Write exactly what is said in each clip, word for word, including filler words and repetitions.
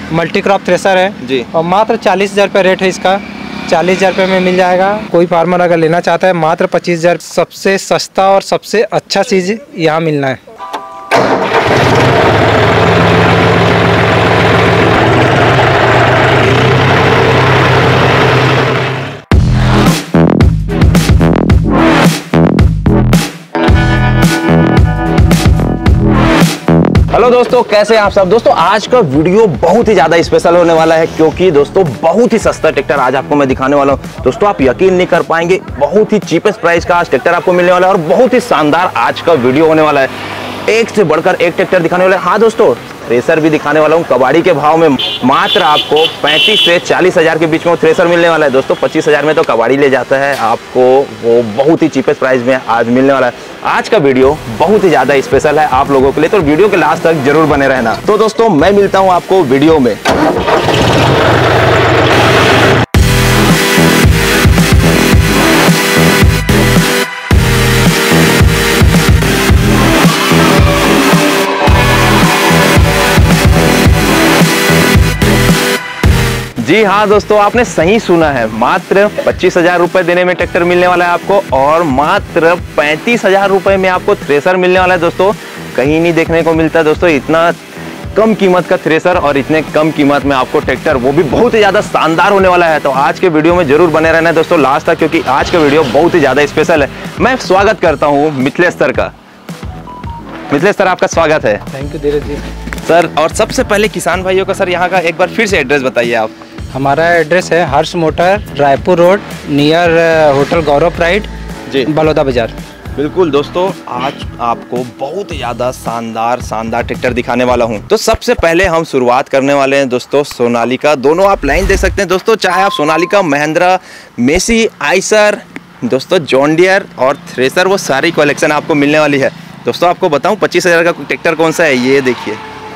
Multi crop thresher है जी, और मात्र चालीस हज़ार रुपये रेट है इसका। चालीस हज़ार रुपये में मिल जाएगा। कोई फार्मर अगर लेना चाहता है मात्र पच्चीस हज़ार, सबसे सस्ता और सबसे अच्छा चीज़ यहाँ मिलना है। हेलो दोस्तों, कैसे हैं आप सब। दोस्तों आज का वीडियो बहुत ही ज़्यादा स्पेशल होने वाला है क्योंकि दोस्तों बहुत ही सस्ता ट्रैक्टर आज आपको मैं दिखाने वाला हूं। दोस्तों आप यकीन नहीं कर पाएंगे, बहुत ही चीपेस्ट प्राइस का आज ट्रैक्टर आपको मिलने वाला है और बहुत ही शानदार आज का वीडियो होने वाला है। एक से बढ़कर एक ट्रैक्टर दिखाने वाला है। हाँ दोस्तों, थ्रेसर भी दिखाने वाला हूँ कबाड़ी के भाव में। मात्र आपको पैंतीस से चालीस हज़ार के बीच में थ्रेसर मिलने वाला है। दोस्तों पच्चीस हज़ार में तो कबाड़ी ले जाता है, आपको वो बहुत ही चीपेस्ट प्राइस में आज मिलने वाला है। आज का वीडियो बहुत ही ज़्यादा स्पेशल है आप लोगों के लिए, तो वीडियो के लास्ट तक जरूर बने रहना। तो दोस्तों मैं मिलता हूँ आपको वीडियो में। जी हाँ दोस्तों, आपने सही सुना है, मात्र पच्चीस हजार रुपए देने में ट्रैक्टर मिलने वाला है आपको और मात्र पैंतीस हजार रुपए में आपको थ्रेसर मिलने वाला है। दोस्तों कहीं नहीं देखने को मिलता दोस्तों, इतना कम कीमत का थ्रेसर और इतने कम कीमत में आपको ट्रैक्टर, वो भी बहुत ही ज़्यादा शानदार होने वाला है। तो आज के वीडियो में जरूर बने रहना है दोस्तों लास्ट तक, क्योंकि आज का वीडियो बहुत ही ज़्यादा स्पेशल है। मैं स्वागत करता हूँ मिथिलेश सर का। मिथिलेश सर आपका स्वागत है। Thank you Dheeraj ji. Sir और सबसे पहले किसान भाइयों का सर यहाँ का एक बार फिर से एड्रेस बताइए आप। हमारा एड्रेस है Harsh motor, Raipur road, near hotel Gaurav pride ji, Baloda Bazar. बिल्कुल दोस्तों, आज आपको बहुत ही ज़्यादा शानदार शानदार ट्रैक्टर दिखाने वाला हूं। तो सबसे पहले हम शुरुआत करने वाले हैं दोस्तों सोनालिका। दोनों आप लाइन देख सकते हैं दोस्तों, चाहे आप सोनालिका, महिंद्रा, मेसी, आइसर, दोस्तों जॉन डियर और थ्रेसर, वो सारी कलेक्शन आपको मिलने वाली है। दोस्तों आपको बताऊं पच्चीस हज़ार का ट्रैक्टर कौन सा है, ये देखिए,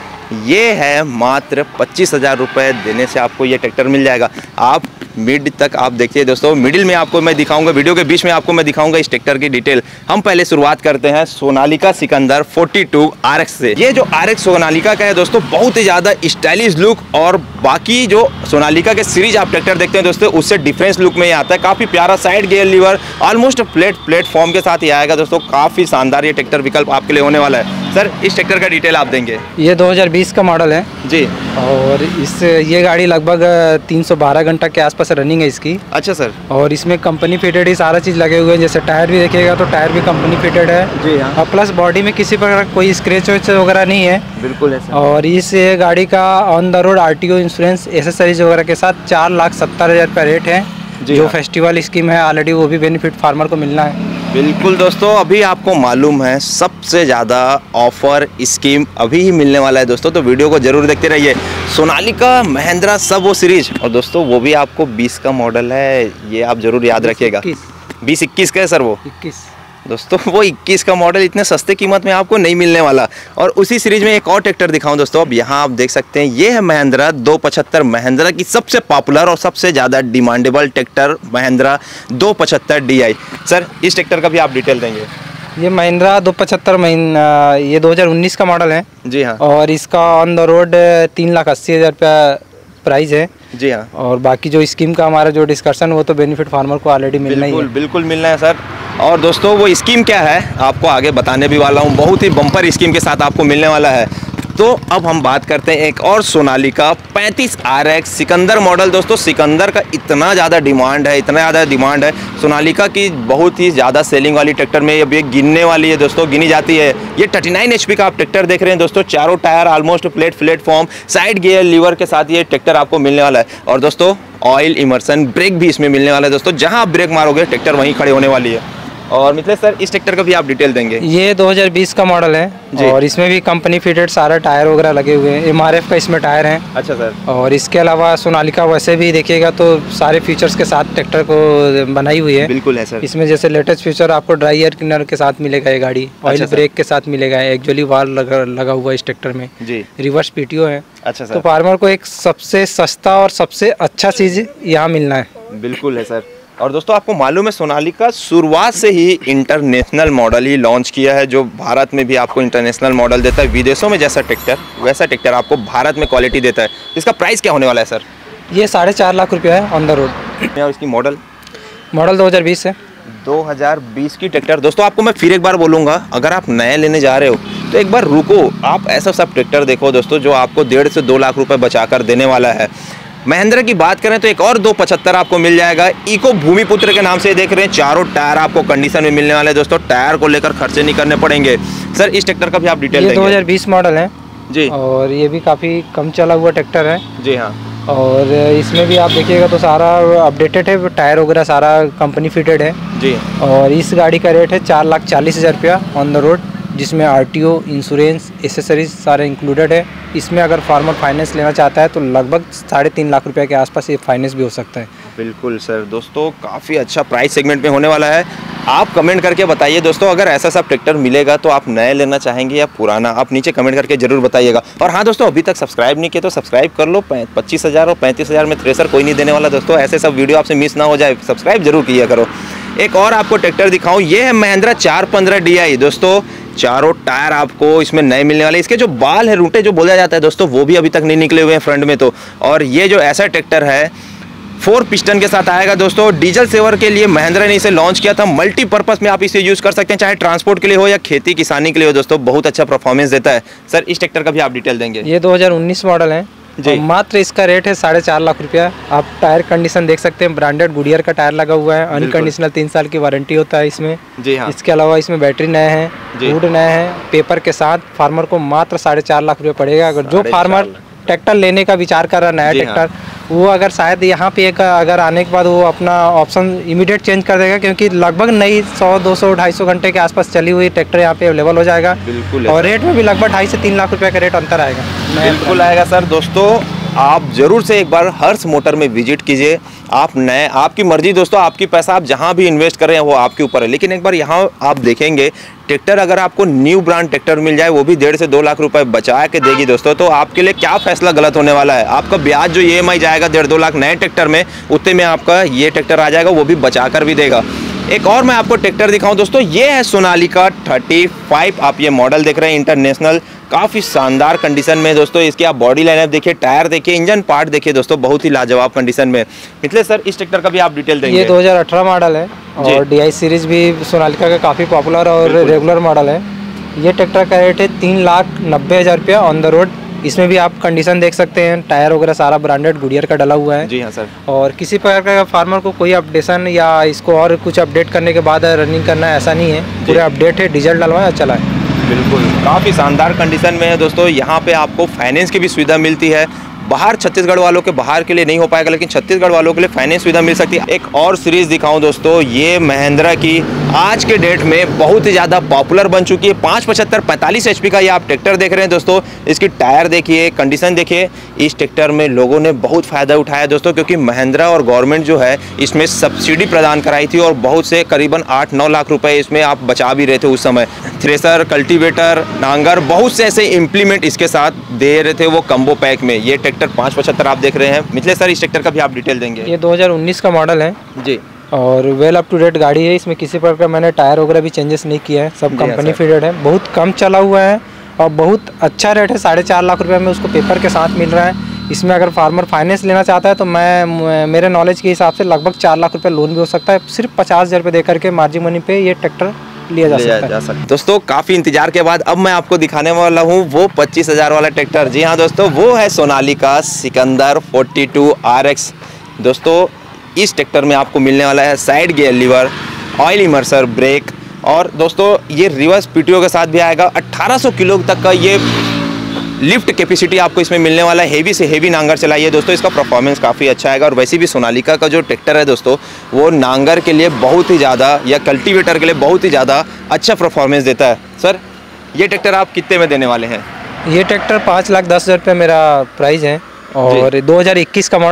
ये है मात्र पच्चीस हज़ार रुपये देने से आपको ये ट्रैक्टर मिल जाएगा। आप मिड तक आप देखिए दोस्तों, मिडिल में आपको मैं दिखाऊंगा, वीडियो के बीच में आपको मैं दिखाऊंगा इस ट्रैक्टर की डिटेल। हम पहले शुरुआत करते हैं सोनालिका सिकंदर बयालीस आर एक्स से। ये जो आर एक्स सोनालिका का है दोस्तों, बहुत ही ज़्यादा स्टाइलिश लुक और बाकी जो सोनालिका के सीरीज आप ट्रैक्टर देखते हैं दोस्तों, उससे डिफरेंस लुक में ये आता है। काफ़ी प्यारा side gear lever, almost plate platform के साथ ये आएगा दोस्तों। काफ़ी शानदार ये ट्रैक्टर विकल्प आपके लिए होने वाला है। सर इस ट्रैक्टर का डिटेल आप देंगे। ये दो हज़ार बीस का मॉडल है जी, और इस ये गाड़ी लगभग तीन सौ बारह घंटा के आसपास रनिंग है इसकी। अच्छा सर। और इसमें कंपनी फिटेड ही सारा चीज़ लगे हुए हैं, जैसे टायर भी देखिएगा तो टायर भी कंपनी फिटेड है जी हाँ। और प्लस बॉडी में किसी प्रकार कोई स्क्रैच वगैरह नहीं है। बिल्कुल है सर। और इस गाड़ी का on the road R T O insurance accessories वगैरह के साथ चार लाख सत्तर हज़ार रुपये रेट है। जो हाँ। फेस्टिवल स्कीम है ऑलरेडी, वो भी बेनिफिट फार्मर को मिलना है। बिल्कुल दोस्तों, अभी आपको मालूम है सबसे ज़्यादा ऑफर स्कीम अभी ही मिलने वाला है दोस्तों, तो वीडियो को जरूर देखते रहिए। सोनालिका, महिंद्रा, सब वो सीरीज, और दोस्तों वो भी आपको बीस का मॉडल है, ये आप जरूर याद रखिएगा। बीस इक्कीस का है सर वो। इक्कीस दोस्तों वो इक्कीस का मॉडल इतने सस्ते कीमत में आपको नहीं मिलने वाला। और उसी सीरीज में एक और ट्रैक्टर दिखाऊं दोस्तों, अब यहाँ आप देख सकते हैं, ये है महिंद्रा दो पचहत्तर, महिंद्रा की सबसे पॉपुलर और सबसे ज़्यादा डिमांडेबल ट्रैक्टर महिंद्रा दो पचहत्तर डी आई। सर इस ट्रैक्टर का भी आप डिटेल देंगे। ये महिंद्रा दो पचहत्तर महीना, ये दो हज़ार उन्नीस का मॉडल है जी हाँ। और इसका ऑन द रोड तीन लाख अस्सी हज़ार रुपया प्राइस है जी हाँ। और बाकी जो स्कीम का हमारा जो डिस्कशन, वो तो बेनिफिट फार्मर को ऑलरेडी मिलना ही है। बिल्कुल बिल्कुल मिलना है सर। और दोस्तों वो स्कीम क्या है आपको आगे बताने भी वाला हूँ, बहुत ही बम्पर स्कीम के साथ आपको मिलने वाला है। तो अब हम बात करते हैं एक और सोनालिका पैंतीस आर एक्स सिकंदर मॉडल। दोस्तों सिकंदर का इतना ज़्यादा डिमांड है, इतना ज़्यादा डिमांड है, सोनालिका की बहुत ही ज़्यादा सेलिंग वाली ट्रैक्टर में अब ये गिनने वाली है दोस्तों, गिनी जाती है। ये उनतालीस एच पी का आप ट्रैक्टर देख रहे हैं दोस्तों, चारों tyre almost plate platform, side gear lever के साथ ये ट्रैक्टर आपको मिलने वाला है। और दोस्तों ऑयल इमर्सन ब्रेक भी इसमें मिलने वाला है दोस्तों, जहाँ आप ब्रेक मारोगे ट्रैक्टर वहीं खड़े होने वाली है। और मिथिलेश सर इस ट्रैक्टर का भी आप डिटेल देंगे। ये दो हज़ार बीस का मॉडल है और इसमें भी कंपनी फिटेड सारा टायर वगैरह लगे हुए हैं, एम आर एफ का इसमें टायर है। अच्छा सर। और इसके अलावा सोनालिका वैसे भी देखिएगा तो सारे फीचर्स के साथ ट्रैक्टर को बनाई हुई है। बिल्कुल है सर। इसमें जैसे लेटेस्ट फीचर आपको ड्राई एयर क्लीनर के साथ मिलेगा ये गाड़ी, ऑयल अच्छा ब्रेक के साथ मिलेगा, एक्चुअली वाल लगा, लगा हुआ इस ट्रैक्टर में जी, रिवर्स पी टी ओ है। अच्छा सर। तो फार्मर को एक सबसे सस्ता और सबसे अच्छा चीज़ यहाँ मिलना है। बिल्कुल है सर। और दोस्तों आपको मालूम है सोनालिका शुरुआत से ही इंटरनेशनल मॉडल ही लॉन्च किया है, जो भारत में भी आपको इंटरनेशनल मॉडल देता है। विदेशों में जैसा ट्रैक्टर वैसा ट्रैक्टर आपको भारत में क्वालिटी देता है। इसका प्राइस क्या होने वाला है सर? ये साढ़े चार लाख रुपया है ऑन द रोड। और इसकी मॉडल मॉडल दो हज़ार बीस है। दो हज़ार बीस की ट्रैक्टर। दोस्तों आपको मैं फिर एक बार बोलूँगा, अगर आप नए लेने जा रहे हो तो एक बार रुको, आप ऐसा सब ट्रैक्टर देखो दोस्तों जो आपको डेढ़ से दो लाख रुपए बचा कर देने वाला है। महिंद्रा की बात करें तो एक और दो पचहत्तर आपको मिल जाएगा। इको भूमिपुत्र के नाम से देख रहे हैं, चारों टायर आपको कंडीशन में मिलने वाले हैं दोस्तों। टायर को लेकर खर्चे नहीं करने पड़ेंगे। सर इस ट्रैक्टर का भी आप डिटेल देंगे? दो हज़ार बीस मॉडल है जी, और ये भी काफ़ी कम चला हुआ ट्रैक्टर है जी हाँ। और इसमें भी आप देखिएगा तो सारा अपडेटेड है, टायर वगैरह सारा कंपनी फिटेड है जी। और इस गाड़ी का रेट है चार लाख चालीस हज़ार रुपया ऑन द रोड, जिसमें आरटीओ, इंश्योरेंस, एसेसरीज सारे इंक्लूडेड है। इसमें अगर फार्मर फाइनेंस लेना चाहता है तो लगभग साढ़े तीन लाख रुपए के आसपास ये फाइनेंस भी हो सकता है। बिल्कुल सर, दोस्तों काफ़ी अच्छा प्राइस सेगमेंट में होने वाला है। आप कमेंट करके बताइए दोस्तों, अगर ऐसा सब ट्रैक्टर मिलेगा तो आप नए लेना चाहेंगे या पुराना, आप नीचे कमेंट करके जरूर बताइएगा। और हाँ दोस्तों, अभी तक सब्सक्राइब नहीं किया तो सब्सक्राइब कर लो। पच्चीस हज़ार और पैंतीस हज़ार में थ्रेसर कोई नहीं देने वाला दोस्तों। ऐसे सब वीडियो आपसे मिस ना हो जाए, सब्सक्राइब जरूर किया करो। एक और आपको ट्रैक्टर दिखाऊं, ये है महिंद्रा चार पंद्रह डी आई। दोस्तों चारों टायर आपको इसमें नए मिलने वाले। इसके जो बाल है, रूटे जो बोला जाता है दोस्तों, वो भी अभी तक नहीं निकले हुए हैं फ्रंट में तो। और ये जो ऐसा ट्रैक्टर है फोर पिस्टन के साथ आएगा दोस्तों। डीजल सेवर के लिए महिंद्रा ने इसे लॉन्च किया था। मल्टीपर्पज़ में आप इसे यूज कर सकते हैं, चाहे ट्रांसपोर्ट के लिए हो या खेती किसानी के लिए हो दोस्तों। बहुत अच्छा परफॉर्मेंस देता है। सर इस ट्रैक्टर का भी आप डिटेल देंगे? ये दो हज़ार उन्नीस मॉडल है जी। मात्र इसका रेट है साढ़े चार लाख रुपया। आप टायर कंडीशन देख सकते हैं, ब्रांडेड गुडियर का टायर लगा हुआ है, अनकंडीशनल तीन साल की वारंटी होता है इसमें जी हाँ। इसके अलावा इसमें बैटरी नए हैं, हुड नए हैं, पेपर के साथ फार्मर को मात्र साढ़े चार लाख रुपये पड़ेगा। अगर जो फार्मर ट्रैक्टर लेने का विचार कर रहा है नया ट्रैक्टर, वो अगर शायद यहाँ पे एक अगर आने के बाद वो अपना ऑप्शन इमीडिएट चेंज कर देगा, क्योंकि लगभग नई सौ दो सौ ढाई सौ घंटे के आसपास चली हुई ट्रैक्टर यहाँ पे अवेलेबल हो जाएगा। बिल्कुल। और रेट में भी लगभग ढाई से तीन लाख रुपए का रेट अंतर आएगा। बिल्कुल आएगा सर। दोस्तों आप जरूर से एक बार हर्ष मोटर में विजिट कीजिए। आप नए, आपकी मर्जी दोस्तों, आपकी पैसा आप जहां भी इन्वेस्ट कर रहे हैं वो आपके ऊपर है। लेकिन एक बार यहां आप देखेंगे ट्रैक्टर, अगर आपको न्यू ब्रांड ट्रैक्टर मिल जाए, वो भी डेढ़ से दो लाख रुपए बचा के देगी दोस्तों, तो आपके लिए क्या फैसला गलत होने वाला है। आपका ब्याज जो ई एम आई जाएगा डेढ़ दो लाख नए ट्रैक्टर में, उतने में आपका ये ट्रैक्टर आ जाएगा, वो भी बचा कर भी देगा। एक और मैं आपको ट्रैक्टर दिखाऊं दोस्तों, ये है सोनालिका थर्टी फाइव। आप ये मॉडल देख रहे हैं इंटरनेशनल, काफ़ी शानदार कंडीशन में दोस्तों। इसकी आप बॉडी लाइनअप देखिए, टायर देखिए, इंजन पार्ट देखिए दोस्तों, बहुत ही लाजवाब कंडीशन में। मिथिलेश सर इस ट्रैक्टर का भी आप डिटेल देंगे? ये दो हज़ार अठारह मॉडल है और डी आई सीरीज भी सोनालिका का काफ़ी पॉपुलर और रेगुलर मॉडल है। ये ट्रैक्टर का रेट है तीन लाख नब्बे हज़ार रुपया ऑन द रोड। इसमें भी आप कंडीशन देख सकते हैं, टायर वगैरह सारा ब्रांडेड गुडियर का डला हुआ है जी हाँ सर। और किसी प्रकार का फार्मर को कोई अपडेशन या इसको और कुछ अपडेट करने के बाद रनिंग करना है ऐसा नहीं है, पूरे अपडेट है, डीजल डलवाया चला है। बिल्कुल, काफ़ी शानदार कंडीशन में है दोस्तों। यहाँ पे आपको फाइनेंस की भी सुविधा मिलती है। बाहर छत्तीसगढ़ वालों के बाहर के लिए नहीं हो पाएगा, लेकिन छत्तीसगढ़ वालों के लिए फाइनेंस सुविधा मिल सकती है। एक और सीरीज दिखाऊं दोस्तों, ये महिंद्रा की आज के डेट में बहुत ही ज़्यादा पॉपुलर बन चुकी है। पाँच पचहत्तर पैंतालीस एच पी का ये आप ट्रैक्टर देख रहे हैं दोस्तों। इसकी टायर देखिए, कंडीशन देखिए। इस ट्रैक्टर में लोगों ने बहुत फ़ायदा उठाया दोस्तों, क्योंकि महिंद्रा और गवर्नमेंट जो है इसमें सब्सिडी प्रदान कराई थी और बहुत से करीबन आठ नौ लाख रुपए इसमें आप बचा भी रहे थे उस समय। थ्रेसर, कल्टीवेटर, नांगर, बहुत से ऐसे इम्प्लीमेंट इसके साथ दे रहे थे वो कम्बो पैक में। ये ट्रैक्टर पाँच पचहत्तर आप देख रहे हैं। मिथिलेश सर इस ट्रैक्टर का भी आप डिटेल देंगे? ये दो हज़ार उन्नीस का मॉडल है जी और वेल अप टू डेट गाड़ी है। इसमें किसी प्रकार का मैंने टायर वगैरह भी चेंजेस नहीं किया है, सब कंपनी फिटेड है। बहुत कम चला हुआ है और बहुत अच्छा रेट है, साढ़े चार लाख रुपए में उसको पेपर के साथ मिल रहा है। इसमें अगर फार्मर फाइनेंस लेना चाहता है तो मैं मेरे नॉलेज के हिसाब से लगभग चार लाख रुपए लोन भी हो सकता है। सिर्फ पचास हज़ार रुपये देकर के मार्जिन मनी पे ये ट्रैक्टर लिया जा सकता है। जा सकता है। दोस्तों काफ़ी इंतजार के बाद अब मैं आपको दिखाने वाला हूँ वो पच्चीस हज़ार वाला ट्रैक्टर। जी हाँ दोस्तों, वो है Sonalika Sikander forty two R X. दोस्तों इस ट्रैक्टर में आपको मिलने वाला है side gear lever, oil immersed brake, और दोस्तों ये रिवर्स पीटीओ के साथ भी आएगा। अठारह सौ किलो तक का ये लिफ्ट कैपेसिटी आपको इसमें मिलने वाला है। हेवी से हेवी नांगर चलाइए दोस्तों, इसका परफॉर्मेंस काफ़ी अच्छा आएगा। और वैसे भी सोनालिका का जो ट्रैक्टर है दोस्तों, वो नांगर के लिए बहुत ही ज़्यादा या कल्टीवेटर के लिए बहुत ही ज़्यादा अच्छा परफॉर्मेंस देता है। सर ये ट्रैक्टर आप कितने में देने वाले हैं? ये ट्रैक्टर पाँच लाख दस हज़ार रुपये मेरा प्राइस है और दो हज़ार इक्कीस का मॉडल है।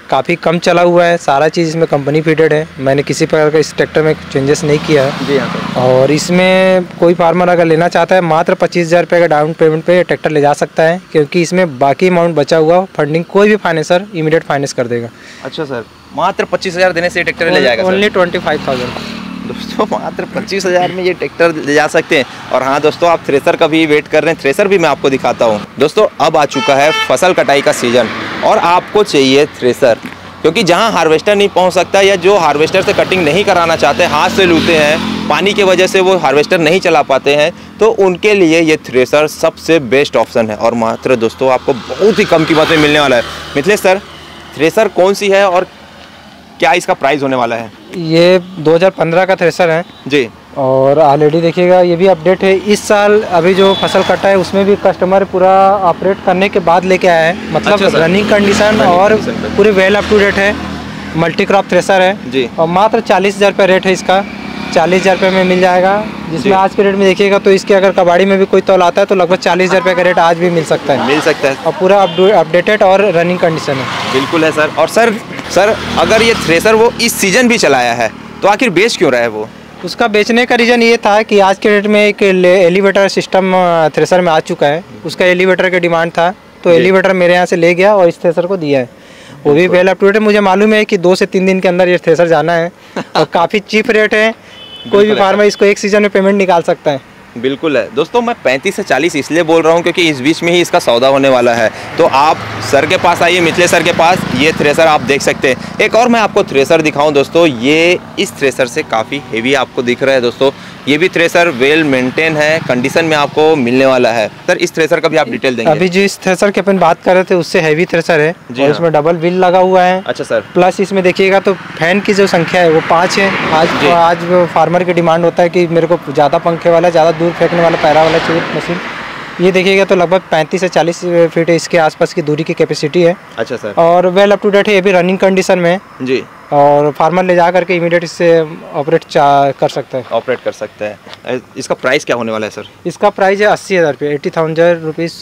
काफ़ी कम चला हुआ है, सारा चीज़ इसमें कंपनी फिटेड है। मैंने किसी प्रकार का इस ट्रैक्टर में चेंजेस नहीं किया है जी हाँ। और इसमें कोई फार्मर अगर लेना चाहता है मात्र पच्चीस हज़ार रुपये का डाउन पेमेंट पे ट्रैक्टर ले जा सकता है, क्योंकि इसमें बाकी अमाउंट बचा हुआ फंडिंग कोई भी फाइनेंसर इमीडिएट फाइनेंस कर देगा। अच्छा सर, मात्र पच्चीस हज़ार देने से ट्रैक्टर ले जाएगा? ओनली ट्वेंटी फाइव थाउजेंड दोस्तों, मात्र पच्चीस हज़ार में ये ट्रैक्टर ले जा सकते हैं। और हाँ दोस्तों, आप थ्रेसर का भी वेट कर रहे हैं, थ्रेसर भी मैं आपको दिखाता हूँ। दोस्तों अब आ चुका है फसल कटाई का सीज़न और आपको चाहिए थ्रेसर, क्योंकि जहाँ हार्वेस्टर नहीं पहुँच सकता या जो हार्वेस्टर से कटिंग नहीं कराना चाहते, हाथ से लूते हैं, पानी की वजह से वो हार्वेस्टर नहीं चला पाते हैं, तो उनके लिए ये थ्रेसर सबसे बेस्ट ऑप्शन है। और मात्र दोस्तों आपको बहुत ही कम कीमत में मिलने वाला है। मिथिलेश सर, थ्रेसर कौन सी है और क्या इसका प्राइस होने वाला है? ये दो हज़ार पंद्रह का थ्रेसर है जी, और ऑलरेडी देखिएगा ये भी अपडेट है। इस साल अभी जो फसल कटा है उसमें भी कस्टमर पूरा ऑपरेट करने के बाद लेके आया है, मतलब अच्छा रनिंग कंडीशन और पूरे वेल अप टू डेट है। मल्टी क्रॉप थ्रेसर है जी, और मात्र चालीस हज़ार रुपये रेट है इसका। चालीस हज़ार रुपये में मिल जाएगा, जिसमें आज के रेट में देखिएगा तो इसके अगर कबाड़ी में भी कोई तौल आता है तो लगभग चालीस हज़ार रुपये का रेट आज भी मिल सकता है मिल सकता है और पूरा अपडेटेड और रनिंग कंडीशन है। बिल्कुल है सर। और सर सर अगर ये थ्रेसर वो इस सीजन भी चलाया है तो आखिर बेच क्यों रहा है वो? उसका बेचने का रीज़न ये था कि आज के डेट में एक एलिवेटर सिस्टम थ्रेसर में आ चुका है, उसका एलिवेटर का डिमांड था तो एलिवेटर मेरे यहाँ से ले गया और इस थ्रेसर को दिया है। वो भी वेल अप टू डेट। मुझे मालूम है कि दो से तीन दिन के अंदर ये थ्रेसर जाना है और काफ़ी चीप रेट है, कोई भी फार्मर इसको एक सीजन में पेमेंट निकाल सकता है। बिल्कुल है दोस्तों, मैं पैंतीस से चालीस इसलिए बोल रहा हूँ क्योंकि इस बीच में ही इसका सौदा होने वाला है। तो आप सर के पास आइए, मिथिलेश सर के पास, ये थ्रेसर आप देख सकते हैं। एक और मैं आपको थ्रेसर दिखाऊं दोस्तों, ये इस थ्रेसर से काफ़ी हेवी आपको दिख रहा है दोस्तों। ये भी थ्रेसर वेल मेंटेन है, कंडीशन में आपको मिलने वाला है। सर इस थ्रेसर का भी आप डिटेल देंगे? अभी जिस थ्रेसर की अपन बात कर रहे थे उससे हैवी थ्रेसर है और इसमें डबल व्हील लगा हुआ है। अच्छा सर। प्लस इसमें देखिएगा तो फैन की जो संख्या है वो पाँच है। आज आज फार्मर की डिमांड होता है कि मेरे को ज़्यादा पंखे वाला, ज़्यादा दूर फेंकने वाला पैरा वाला चाहिए मशीन। ये देखिएगा तो लगभग पैंतीस से चालीस फीट इसके आसपास की दूरी की कैपेसिटी है। अच्छा सर। और वेल अप टू डेट है, ये भी रनिंग कंडीशन में जी, और फार्मर ले जा करके इमीडिएट इससे ऑपरेट कर सकता है ऑपरेट कर सकता है। इसका प्राइस क्या होने वाला है सर? इसका प्राइस है अस्सी हज़ार रुपये, एट्टी थाउजेंड रुपीज़।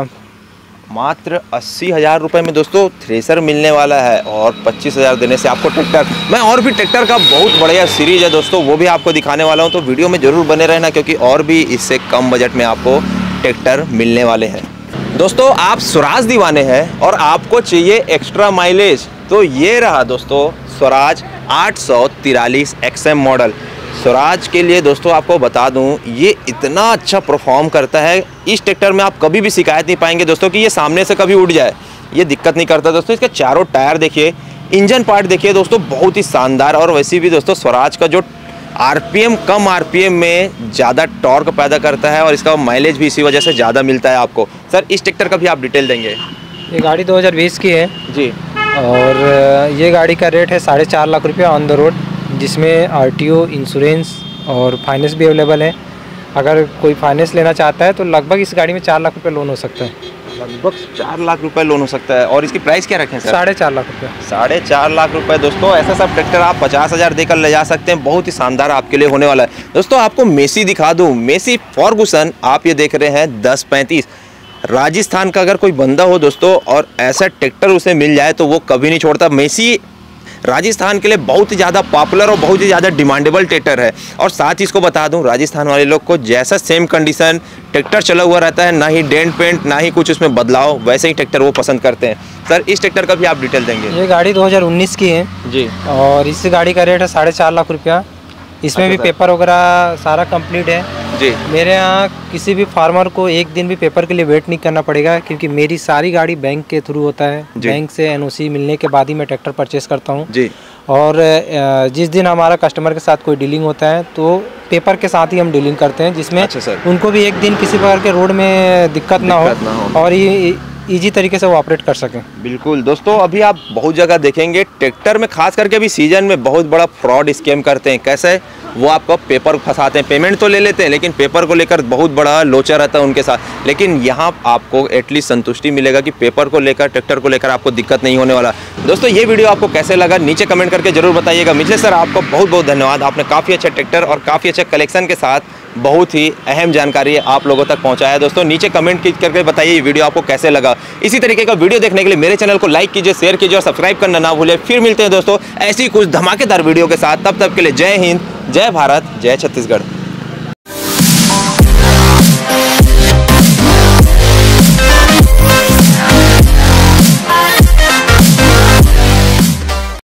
मात्र अस्सी हज़ार रुपये में दोस्तों थ्रेसर मिलने वाला है और पच्चीस हज़ार देने से आपको ट्रैक्टर। मैं और भी ट्रैक्टर का बहुत बढ़िया सीरीज है दोस्तों, वो भी आपको दिखाने वाला हूँ, तो वीडियो में ज़रूर बने रहना क्योंकि और भी इससे कम बजट में आपको ट्रैक्टर मिलने वाले हैं। दोस्तों आप स्वराज दीवाने हैं और आपको चाहिए एक्स्ट्रा माइलेज, तो ये रहा दोस्तों स्वराज आठ सौ तिरालीस एक्स एम मॉडल। स्वराज के लिए दोस्तों आपको बता दूं, ये इतना अच्छा परफॉर्म करता है, इस ट्रैक्टर में आप कभी भी शिकायत नहीं पाएंगे दोस्तों कि ये सामने से कभी उड़ जाए, ये दिक्कत नहीं करता दोस्तों। इसके चारों टायर देखिए, इंजन पार्ट देखिए दोस्तों, बहुत ही शानदार। और वैसे भी दोस्तों स्वराज का जो आरपीएम, कम आरपीएम में ज़्यादा टॉर्क पैदा करता है और इसका माइलेज भी इसी वजह से ज़्यादा मिलता है आपको। सर इस ट्रैक्टर का भी आप डिटेल देंगे? ये गाड़ी दो हज़ार बीस की है जी, और ये गाड़ी का रेट है साढ़े चार लाख रुपया ऑन द रोड, जिसमें आरटीओ, इंश्योरेंस और फाइनेंस भी अवेलेबल है। अगर कोई फाइनेंस लेना चाहता है तो लगभग इस गाड़ी में चार लाख रुपये लोन हो सकता है। लगभग चार लाख रुपए लोन हो सकता है। और इसकी प्राइस क्या रखें सर? साढ़े चार लाख रुपये। साढ़े चार लाख रुपए दोस्तों, ऐसा सब ट्रैक्टर आप पचास हज़ार देकर ले जा सकते हैं, बहुत ही शानदार आपके लिए होने वाला है। दोस्तों आपको मेसी दिखा दूँ, मेसी फॉर्गूसन आप ये देख रहे हैं दस पैंतीस। राजस्थान का अगर कोई बंदा हो दोस्तों और ऐसा ट्रैक्टर उसे मिल जाए तो वो कभी नहीं छोड़ता। मेसी राजस्थान के लिए बहुत ही ज़्यादा पॉपुलर और बहुत ही ज़्यादा डिमांडेबल ट्रैक्टर है। और साथ ही इसको बता दूं, राजस्थान वाले लोग को जैसा सेम कंडीशन ट्रैक्टर चला हुआ रहता है, ना ही डेंट पेंट ना ही कुछ उसमें बदलाव, वैसे ही ट्रैक्टर वो पसंद करते हैं। सर इस ट्रैक्टर का भी आप डिटेल देंगे? ये गाड़ी दो हज़ार उन्नीस की है जी, और इस गाड़ी का रेट है साढ़े चार लाख रुपया। इसमें अच्छा भी पेपर वगैरह सारा कंप्लीट है जी। मेरे यहाँ किसी भी फार्मर को एक दिन भी पेपर के लिए वेट नहीं करना पड़ेगा, क्योंकि मेरी सारी गाड़ी बैंक के थ्रू होता है। बैंक से एनओसी मिलने के बाद ही मैं ट्रैक्टर परचेस करता हूँ जी। और जिस दिन हमारा कस्टमर के साथ कोई डीलिंग होता है तो पेपर के साथ ही हम डीलिंग करते हैं, जिसमें अच्छा उनको भी एक दिन किसी प्रकार के रोड में दिक्कत ना हो, ना हो और ये इजी तरीके से वो ऑपरेट कर सकें। बिल्कुल दोस्तों, अभी आप बहुत जगह देखेंगे ट्रैक्टर में, खास करके अभी सीजन में बहुत बड़ा फ्रॉड स्कैम करते हैं। कैसे? वो आपको पेपर फंसाते हैं, पेमेंट तो ले लेते हैं लेकिन पेपर को लेकर बहुत बड़ा लोचा रहता है उनके साथ। लेकिन यहाँ आपको एटलीस्ट संतुष्टि मिलेगा कि पेपर को लेकर, ट्रैक्टर को लेकर आपको दिक्कत नहीं होने वाला। दोस्तों ये वीडियो आपको कैसे लगा नीचे कमेंट करके जरूर बताइएगा। मिथिलेश सर आपको बहुत बहुत धन्यवाद, आपने काफ़ी अच्छा ट्रैक्टर और काफ़ी अच्छे कलेक्शन के साथ बहुत ही अहम जानकारी आप लोगों तक पहुंचाया है। दोस्तों नीचे कमेंट करके बताइए ये वीडियो आपको कैसे लगा। इसी तरीके का वीडियो देखने के लिए मेरे चैनल को लाइक कीजिए, शेयर कीजिए और सब्सक्राइब करना ना भूलिए। फिर मिलते हैं दोस्तों ऐसी कुछ धमाकेदार वीडियो के साथ, तब तक के लिए जय हिंद, जय भारत, जय छत्तीसगढ़।